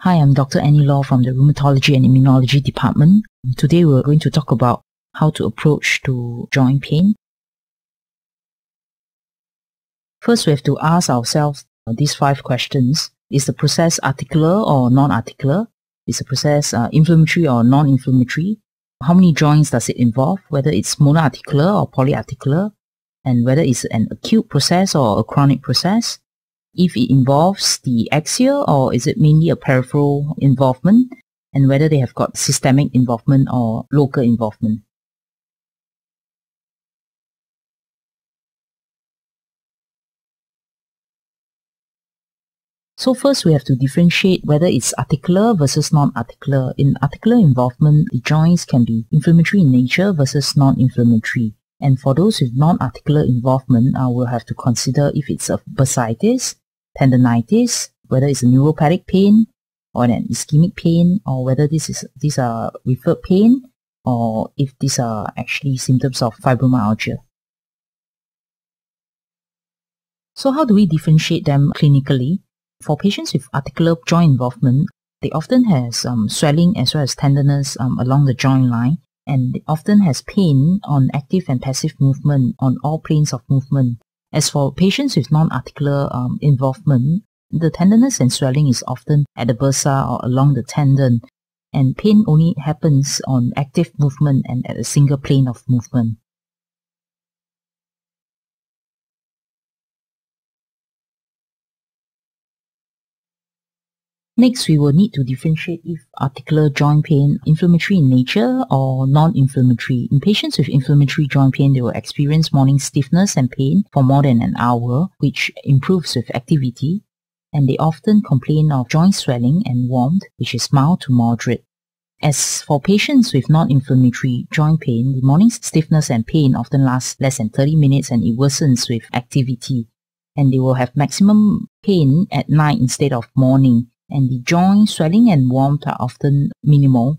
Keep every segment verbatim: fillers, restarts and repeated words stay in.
Hi, I'm Doctor Annie Law from the Rheumatology and Immunology Department. Today we're going to talk about how to approach to joint pain. First, we have to ask ourselves these five questions. Is the process articular or non-articular? Is the process uh, inflammatory or non-inflammatory? How many joints does it involve? Whether it's monoarticular or polyarticular? And whether it's an acute process or a chronic process? If it involves the axial or is it mainly a peripheral involvement, and whether they have got systemic involvement or local involvement. So first we have to differentiate whether it's articular versus non-articular. In articular involvement, the joints can be inflammatory in nature versus non-inflammatory. And for those with non-articular involvement, uh, we'll have to consider if it's a bursitis, tendinitis, whether it's a neuropathic pain or an ischemic pain, or whether this is these are referred pain, or if these are actually symptoms of fibromyalgia. So how do we differentiate them clinically? For patients with articular joint involvement, they often has um, swelling as well as tenderness um, along the joint line, and they often has pain on active and passive movement on all planes of movement. As for patients with non-articular um, involvement, the tenderness and swelling is often at the bursa or along the tendon, and pain only happens on active movement and at a single plane of movement. Next, we will need to differentiate if articular joint pain inflammatory in nature or non-inflammatory. In patients with inflammatory joint pain, they will experience morning stiffness and pain for more than an hour, which improves with activity, and they often complain of joint swelling and warmth, which is mild to moderate. As for patients with non-inflammatory joint pain, the morning stiffness and pain often lasts less than thirty minutes and it worsens with activity, and they will have maximum pain at night instead of morning. And the joint swelling and warmth are often minimal.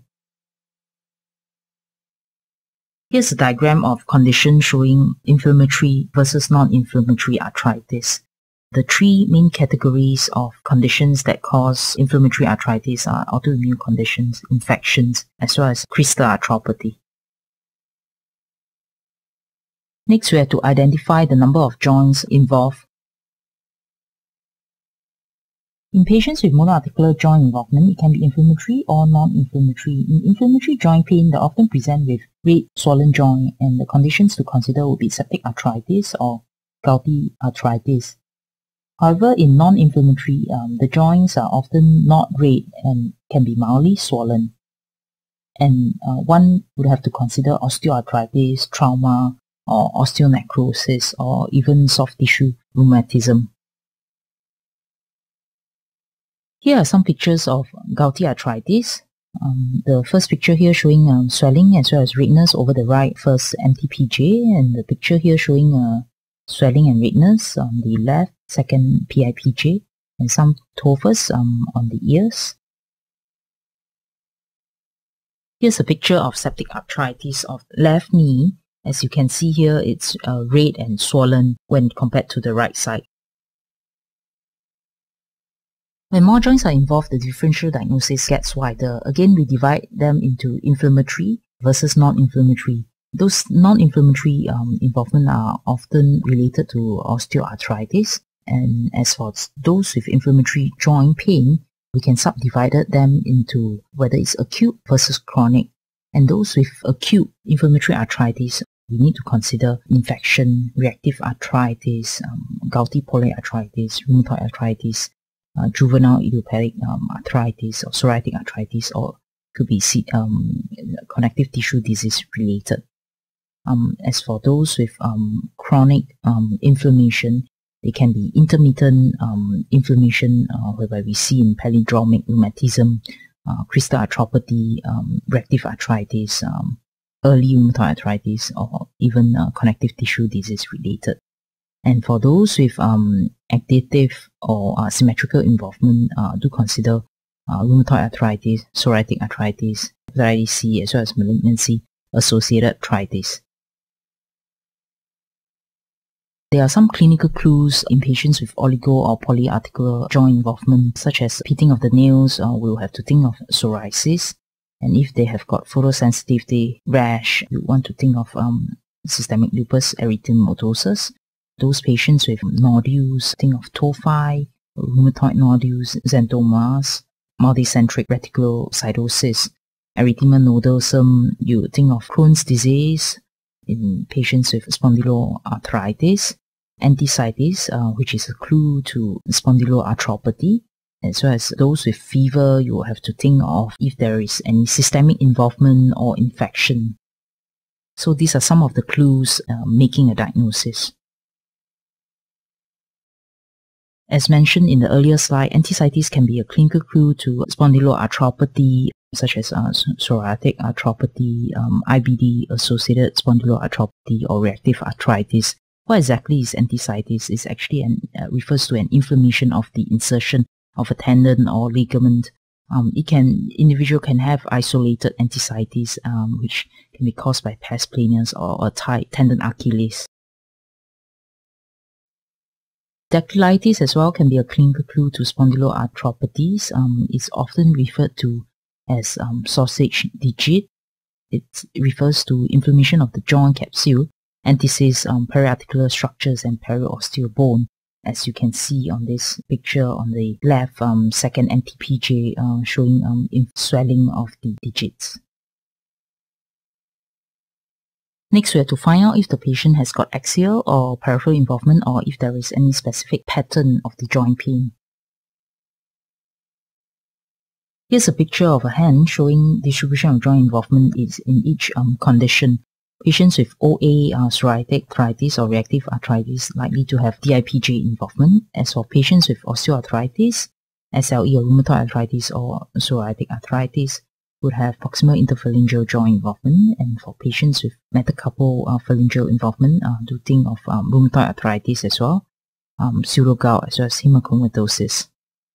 Here's a diagram of conditions showing inflammatory versus non-inflammatory arthritis. The three main categories of conditions that cause inflammatory arthritis are autoimmune conditions, infections, as well as crystal arthropathy. Next, we have to identify the number of joints involved. In patients with monoarticular joint involvement, it can be inflammatory or non-inflammatory. In inflammatory joint pain, they often present with red, swollen joint, and the conditions to consider would be septic arthritis or gouty arthritis. However, in non-inflammatory, um, the joints are often not red and can be mildly swollen. And uh, one would have to consider osteoarthritis, trauma, or osteonecrosis, or even soft tissue rheumatism. Here are some pictures of gouty arthritis. Um, the first picture here showing um, swelling as well as redness over the right, first M T P J, and the picture here showing uh, swelling and redness on the left, second P I P J, and some tophus um, on the ears. Here's a picture of septic arthritis of left knee. As you can see here, it's uh, red and swollen when compared to the right side. When more joints are involved, the differential diagnosis gets wider. Again, we divide them into inflammatory versus non-inflammatory. Those non-inflammatory um, involvement are often related to osteoarthritis. And as for those with inflammatory joint pain, we can subdivide them into whether it's acute versus chronic. And those with acute inflammatory arthritis, we need to consider infection, reactive arthritis, um, gouty polyarthritis, rheumatoid arthritis, Uh, juvenile idiopathic um, arthritis or psoriatic arthritis, or could be um, connective tissue disease related. Um, as for those with um, chronic um, inflammation, they can be intermittent um, inflammation, uh, whereby we see in palindromic rheumatism, uh, crystal arthropathy, um, reactive arthritis, um, early rheumatoid arthritis, or even uh, connective tissue disease related. And for those with um, additive or uh, symmetrical involvement, uh, do consider uh, rheumatoid arthritis, psoriatic arthritis, hepatitis C, as well as malignancy-associated arthritis. There are some clinical clues in patients with oligo or polyarticular joint involvement, such as pitting of the nails. Uh, we'll have to think of psoriasis. And if they have got photosensitivity, rash, you want to think of um, systemic lupus erythematosus. Those patients with nodules, think of tophi, rheumatoid nodules, xanthomas, multicentric reticulocytosis, erythema nodosum. You think of Crohn's disease in patients with spondyloarthritis, enthesitis, uh, which is a clue to spondyloarthropathy, as well as those with fever. You will have to think of if there is any systemic involvement or infection. So these are some of the clues uh, making a diagnosis. As mentioned in the earlier slide, enthesitis can be a clinical clue to spondyloarthropathy, such as uh, psoriatic arthropathy, um, I B D-associated spondyloarthropathy, or reactive arthritis. What exactly is enthesitis? It actually an, uh, refers to an inflammation of the insertion of a tendon or ligament. Um, it can individual can have isolated enthesitis, um, which can be caused by pes planius or a tight tendon Achilles. Dactylitis as well can be a clinical clue to spondyloarthropathies. Um, it's often referred to as um, sausage digit. It refers to inflammation of the joint capsule, enthesis, um, periarticular structures, and periosteobone. As you can see on this picture on the left, um, second N T P J uh, showing um, swelling of the digits. Next, we have to find out if the patient has got axial or peripheral involvement, or if there is any specific pattern of the joint pain. Here's a picture of a hand showing distribution of joint involvement is in each um, condition. Patients with O A, uh, psoriatic arthritis or reactive arthritis likely to have D I P J involvement. As for patients with osteoarthritis, S L E or rheumatoid arthritis or psoriatic arthritis, would have proximal interphalangeal joint involvement. And for patients with metacarpal uh, phalangeal involvement, uh, do think of um, rheumatoid arthritis as well, um, pseudogout as well as hemochromatosis.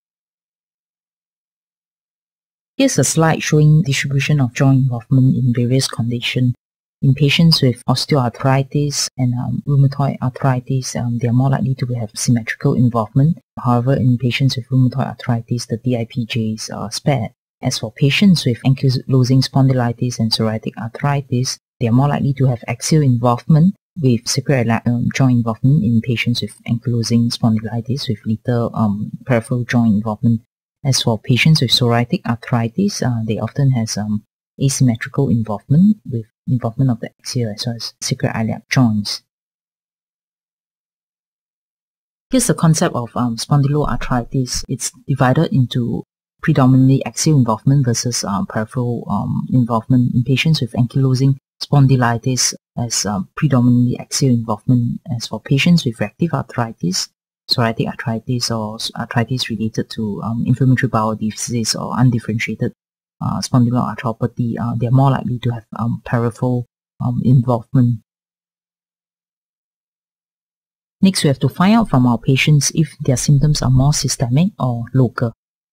Here's a slide showing distribution of joint involvement in various conditions. In patients with osteoarthritis and um, rheumatoid arthritis, um, they are more likely to have symmetrical involvement. However, in patients with rheumatoid arthritis, the D I P Js are spared. As for patients with ankylosing spondylitis and psoriatic arthritis, they are more likely to have axial involvement with sacroiliac um, joint involvement in patients with ankylosing spondylitis with little um, peripheral joint involvement. As for patients with psoriatic arthritis, uh, they often have um, asymmetrical involvement with involvement of the axial as well as sacroiliac joints. Here's the concept of um, spondyloarthritis. It's divided into predominantly axial involvement versus um, peripheral um, involvement. In patients with ankylosing spondylitis as um, predominantly axial involvement. As for patients with reactive arthritis, psoriatic arthritis or arthritis related to um, inflammatory bowel disease or undifferentiated uh, spondyloarthropathy, uh, they are more likely to have um, peripheral um, involvement. Next, we have to find out from our patients if their symptoms are more systemic or local.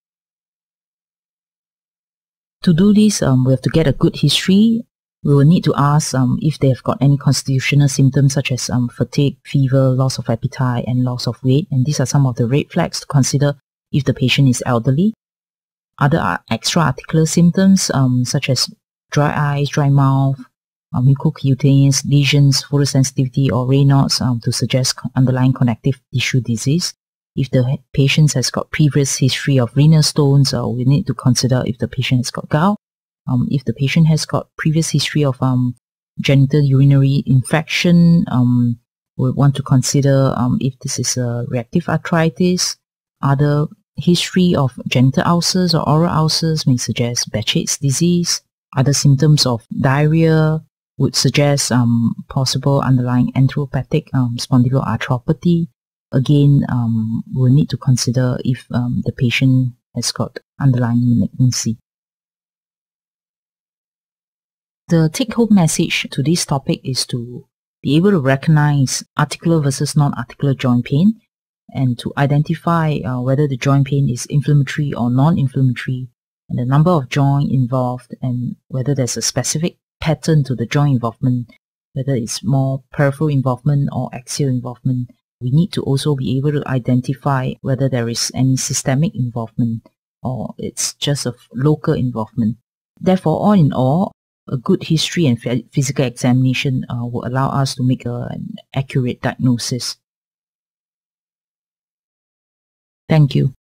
To do this, um, we have to get a good history. We will need to ask um, if they have got any constitutional symptoms such as um, fatigue, fever, loss of appetite, and loss of weight. And these are some of the red flags to consider if the patient is elderly. Other extra-articular symptoms um, such as dry eyes, dry mouth, um, mucocutaneous lesions, photosensitivity, or Raynaud's um, to suggest underlying connective tissue disease. If the patient has got previous history of renal stones, uh, we need to consider if the patient has got gout. Um, if the patient has got previous history of um, genital urinary infection, um, we want to consider um, if this is a reactive arthritis. Other history of genital ulcers or oral ulcers may suggest Behçet's disease. Other symptoms of diarrhea would suggest um, possible underlying enteropathic um, spondyloarthropathy. Again, um, we'll need to consider if um, the patient has got underlying malignancy. The take-home message to this topic is to be able to recognize articular versus non-articular joint pain and to identify uh, whether the joint pain is inflammatory or non-inflammatory and the number of joints involved and whether there's a specific pattern to the joint involvement, whether it's more peripheral involvement or axial involvement. we need to also be able to identify whether there is any systemic involvement or it's just a local involvement. Therefore, all in all, a good history and physical examination uh, will allow us to make a, an accurate diagnosis. Thank you.